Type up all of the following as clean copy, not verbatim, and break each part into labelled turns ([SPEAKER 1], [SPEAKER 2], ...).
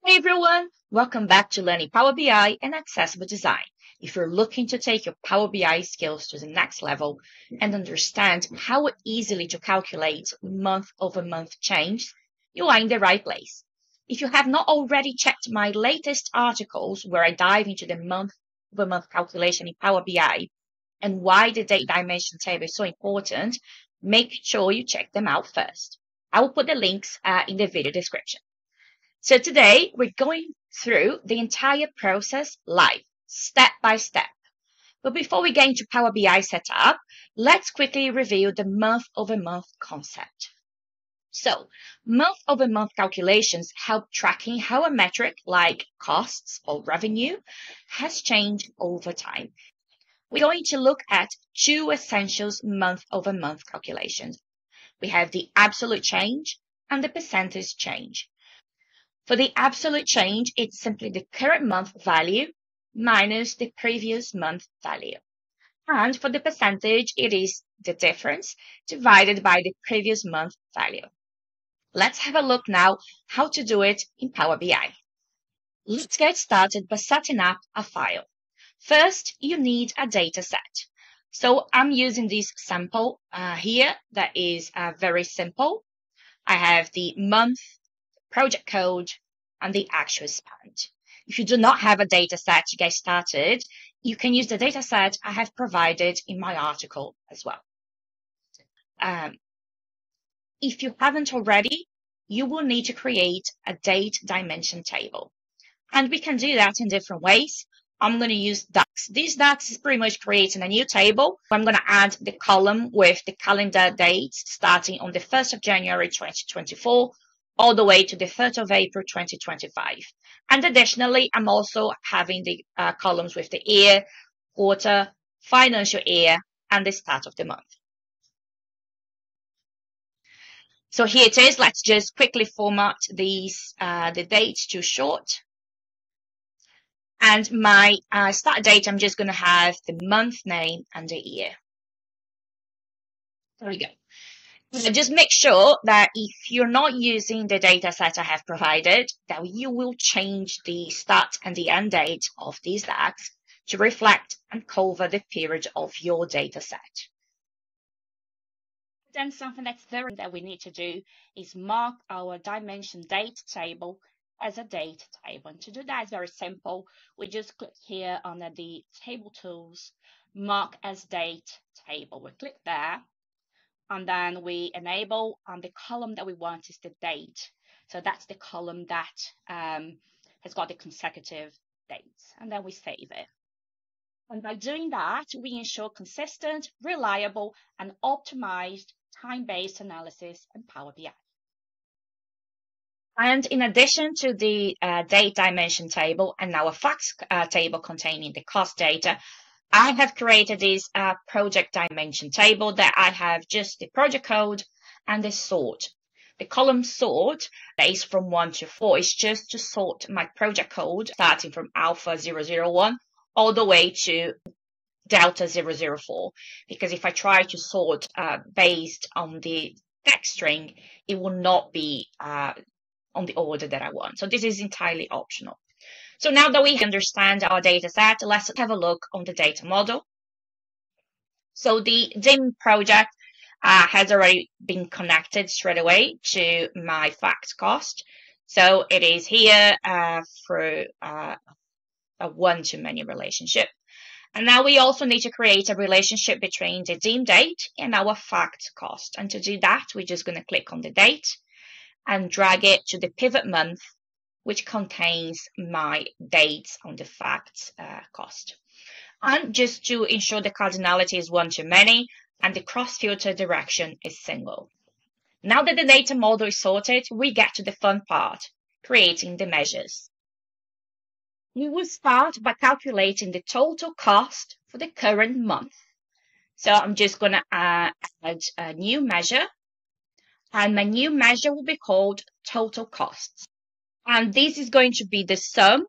[SPEAKER 1] Hey everyone, welcome back to Learning Power BI and Accessible Design. If you're looking to take your Power BI skills to the next level and understand how easily to calculate month-over-month change, you are in the right place. If you have not already checked my latest articles where I dive into the month-over-month calculation in Power BI and why the date dimension table is so important, make sure you check them out first. I will put the links in the video description. So today we're going through the entire process live, step by step. But before we get into Power BI setup, let's quickly review the month-over-month concept. So month-over-month calculations help tracking how a metric like costs or revenue has changed over time. We're going to look at two essential month-over-month calculations. We have the absolute change and the percentage change. For the absolute change, it's simply the current month value minus the previous month value. And for the percentage, it is the difference divided by the previous month value. Let's have a look now how to do it in Power BI. Let's get started by setting up a file. First, you need a data set. So I'm using this sample here that is very simple. I have the month, project code, and the actual spend. If you do not have a data set to get started, you can use the data set I have provided in my article as well. If you haven't already, you will need to create a date dimension table. And we can do that in different ways. I'm going to use DAX. This DAX is pretty much creating a new table. I'm going to add the column with the calendar dates starting on the 1st of January 2024 all the way to the 3rd of April 2025. And additionally, I'm also having the columns with the year, quarter, financial year, and the start of the month. So here it is. Let's just quickly format these, the dates to short. And my start date, I'm just going to have the month name and the year. There we go. So just make sure that if you're not using the data set I have provided, that you will change the start and the end date of these DAX to reflect and cover the period of your data set. Then something that's very that we need to do is mark our dimension date table as a date table. And to do that is very simple. We just click here under the table tools, mark as date table. We click there. And then we enable, and the column that we want is the date. So that's the column that has got the consecutive dates. And then we save it. And by doing that, we ensure consistent, reliable, and optimized time-based analysis in Power BI. And in addition to the date dimension table and our facts table containing the cost data, I have created this project dimension table that I have just the project code and the sort. The column sort that is from 1 to 4 is just to sort my project code starting from alpha 001 all the way to delta 004. Because if I try to sort based on the text string, it will not be on the order that I want. So this is entirely optional. So now that we understand our data set, let's have a look on the data model. So the DIM project has already been connected straight away to my fact cost. So it is here through a one-to-many relationship. And now we also need to create a relationship between the DIM date and our fact cost. And to do that, we're just going to click on the date and drag it to the pivot month, which contains my dates on the facts cost. And just to ensure the cardinality is one-to-many and the cross-filter direction is single. Now that the data model is sorted, we get to the fun part, creating the measures. We will start by calculating the total cost for the current month. So I'm just going to add a new measure, and my new measure will be called total costs. And this is going to be the sum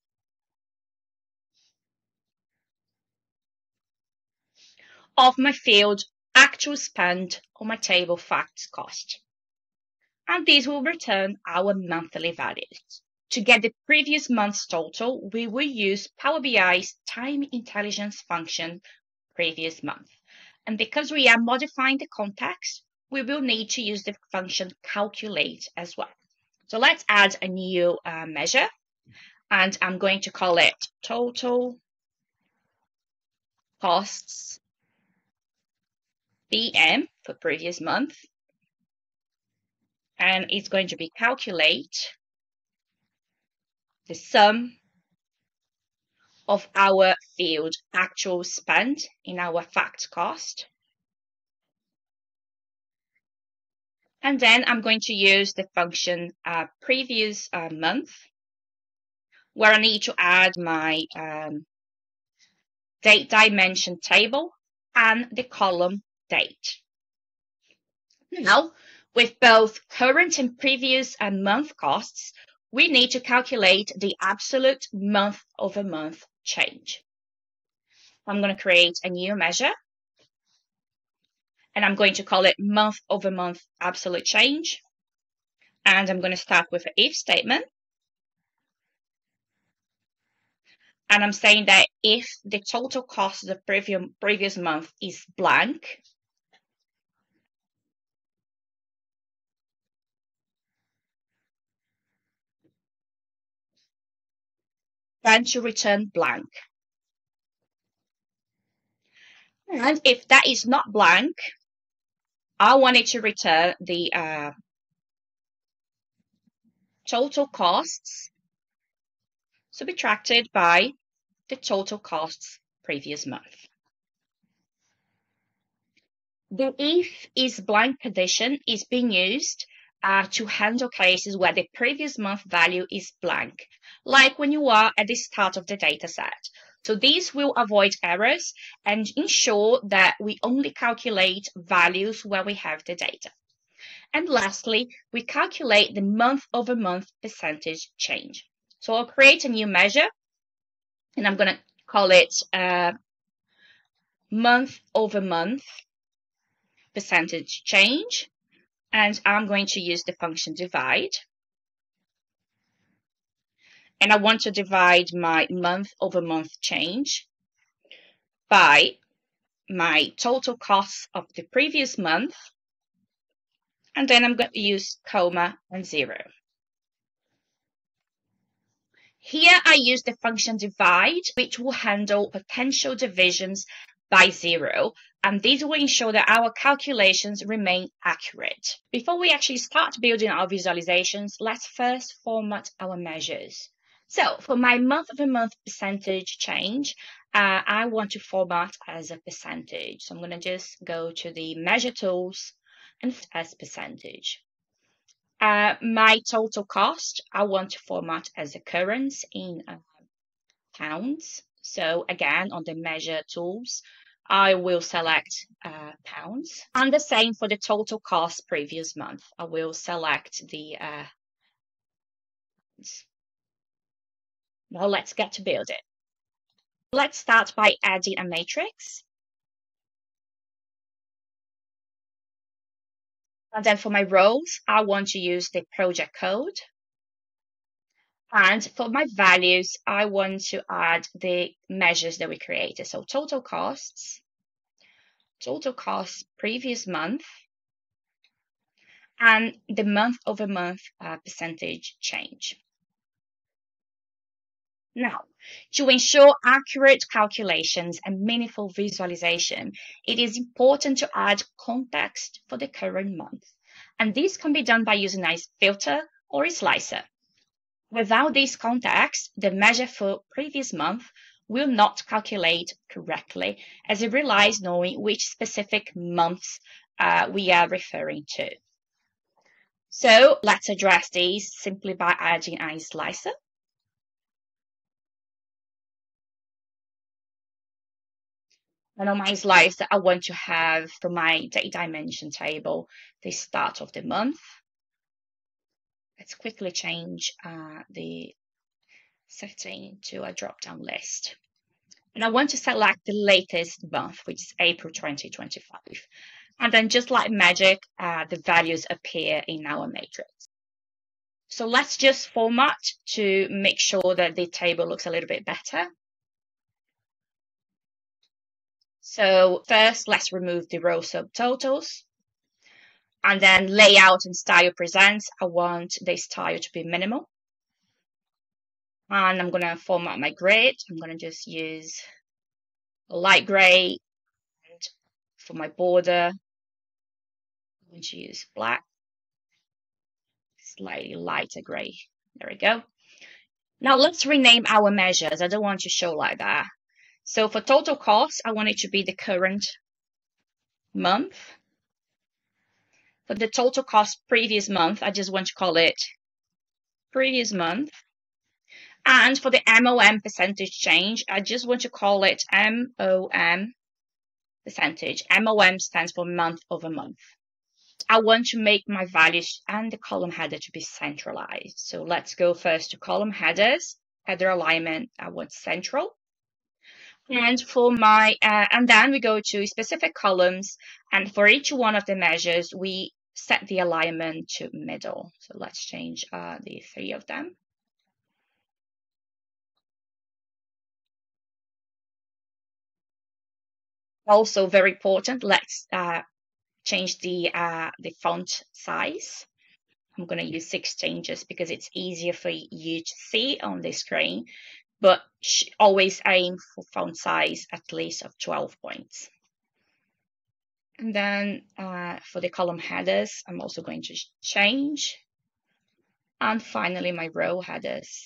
[SPEAKER 1] of my field actual spend on my table facts cost. And this will return our monthly values. To get the previous month's total, we will use Power BI's Time Intelligence function previous month. And because we are modifying the context, we will need to use the function calculate as well. So let's add a new measure, and I'm going to call it total costs PM for previous month. And it's going to be calculate the sum of our field actual spend in our fact cost. And then I'm going to use the function previous month, where I need to add my date dimension table and the column date. Now, with both current and previous month costs, we need to calculate the absolute month-over-month change. I'm going to create a new measure, and I'm going to call it month-over-month absolute change. And I'm going to start with an if statement. And I'm saying that if the total cost of the previous month is blank, then to return blank. And if that is not blank, I want it to return the total costs subtracted by the total costs previous month. The if is blank condition is being used to handle cases where the previous month value is blank, like when you are at the start of the data set. So these will avoid errors and ensure that we only calculate values where we have the data. And lastly, we calculate the month-over-month percentage change. So I'll create a new measure, and I'm going to call it month-over-month percentage change. And I'm going to use the function divide. And I want to divide my month-over-month change by my total costs of the previous month. And then I'm going to use comma and 0. Here I use the function divide, which will handle potential divisions by 0, and these will ensure that our calculations remain accurate. Before we actually start building our visualizations, let's first format our measures. So for my month-over-month percentage change, I want to format as a percentage. So I'm going to just go to the measure tools and as percentage. My total cost, I want to format as occurrence in pounds. So again, on the measure tools, I will select pounds. And the same for the total cost previous month. I will select the Now let's get to build it. Let's start by adding a matrix. And then for my rows, I want to use the project code. And for my values, I want to add the measures that we created. So total costs previous month, and the month-over-month percentage change. Now, to ensure accurate calculations and meaningful visualization, it is important to add context for the current month. And this can be done by using a filter or a slicer. Without this context, the measure for previous month will not calculate correctly, as it relies knowing which specific months we are referring to. So let's address these simply by adding a slicer. And on my slicer, I want to have from my date dimension table the start of the month. Let's quickly change the setting to a drop-down list. And I want to select the latest month, which is April 2025. And then just like magic, the values appear in our matrix. So let's just format to make sure that the table looks a little bit better. So first, let's remove the row subtotals. And then layout and style presents. I want the style to be minimal. And I'm going to format my grid. I'm going to just use a light gray. And for my border, I'm going to use black. Slightly lighter gray. There we go. Now let's rename our measures. I don't want to show like that. So for total cost, I want it to be the current month. For the total cost previous month, I just want to call it previous month. And for the MOM percentage change, I just want to call it MOM percentage. MOM stands for month over month. I want to make my values and the column header to be centralized. So let's go first to column headers, header alignment. I want central. And for my, and then we go to specific columns. And for each one of the measures, we set the alignment to middle. So let's change the 3 of them. Also very important, let's change the font size. I'm going to use 16 inches because it's easier for you to see on the screen, but always aim for font size at least of 12 points. And then for the column headers, I'm also going to change. And finally, my row headers.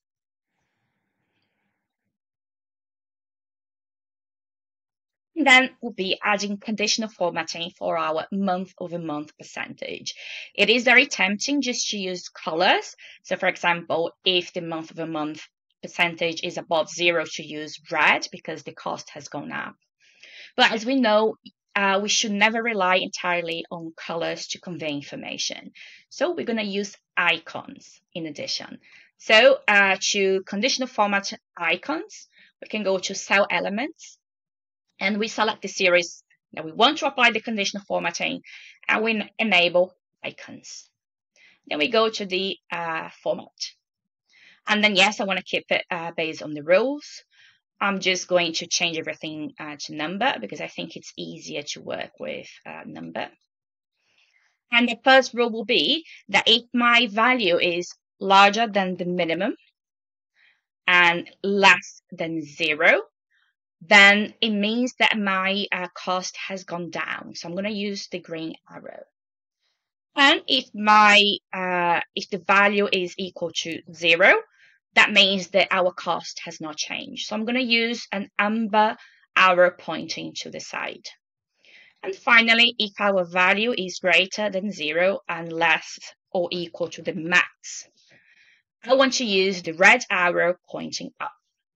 [SPEAKER 1] And then we'll be adding conditional formatting for our month over month percentage. It is very tempting just to use colors. So for example, if the month over month percentage is above 0, to use red because the cost has gone up. But as we know, we should never rely entirely on colors to convey information. So we're going to use icons in addition. So to conditional format icons, we can go to cell elements. And we select the series that we want to apply the conditional formatting, and we enable icons. Then we go to the format. And then, yes, I want to keep it based on the rules. I'm just going to change everything to number because I think it's easier to work with number. And the first rule will be that if my value is larger than the minimum and less than 0, then it means that my cost has gone down. So I'm going to use the green arrow. And if the value is equal to 0, that means that our cost has not changed. So I'm going to use an amber arrow pointing to the side. And finally, if our value is greater than 0 and less or equal to the max, I want to use the red arrow pointing up.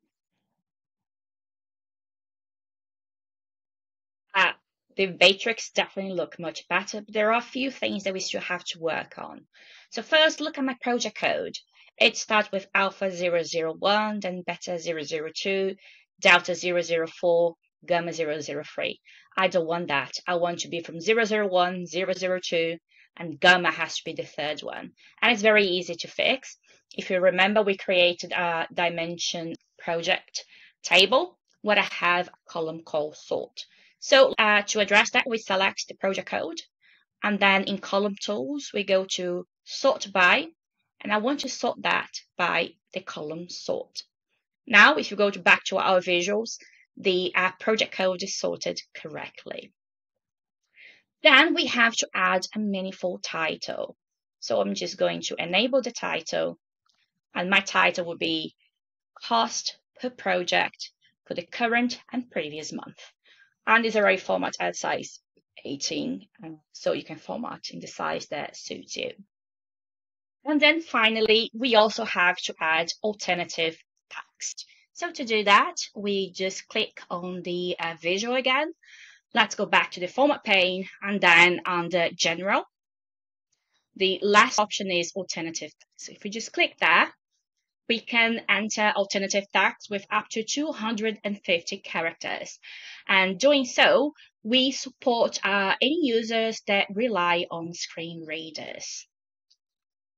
[SPEAKER 1] The matrix definitely look much better, but there are a few things that we still have to work on. So first, look at my project code. It starts with alpha 001, then beta 002, delta 004, gamma 003. I don't want that. I want to be from 001, 002, and gamma has to be the third one. And it's very easy to fix. If you remember, we created a dimension project table where I have a column called sort. So to address that, we select the project code, and then in column tools, we go to sort by, and I want to sort that by the column sort. Now, if you go back to our visuals, the project code is sorted correctly. Then we have to add a meaningful title. So I'm just going to enable the title, and my title will be cost per project for the current and previous month. And it's already formatted at size 18, so you can format in the size that suits you. And then finally, we also have to add alternative text. So to do that, we just click on the visual again. Let's go back to the format pane, and then under general, the last option is alternative text. So if we just click there, we can enter alternative text with up to 250 characters. And doing so, we support any users that rely on screen readers.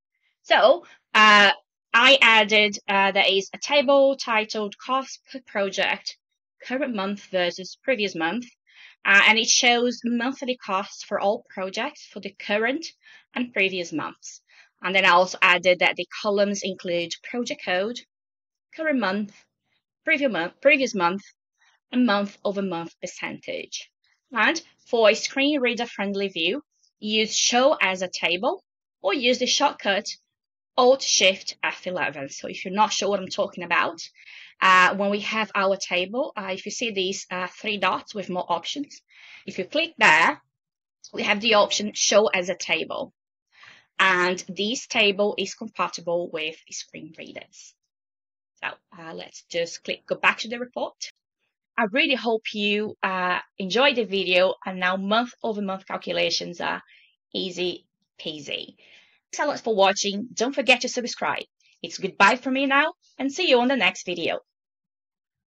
[SPEAKER 1] So I added there is a table titled cost per project, current month versus previous month. And it shows monthly costs for all projects for the current and previous months. And then I also added that the columns include project code, current month, previous month, and month-over-month percentage. And for a screen reader friendly view, use show as a table or use the shortcut Alt-Shift F11. So if you're not sure what I'm talking about, when we have our table, if you see these three dots with more options, if you click there, we have the option show as a table. And this table is compatible with screen readers. So let's just go back to the report. I really hope you enjoyed the video, and now month-over-month calculations are easy peasy. Thanks a lot for watching. Don't forget to subscribe. It's goodbye from me now, and see you on the next video.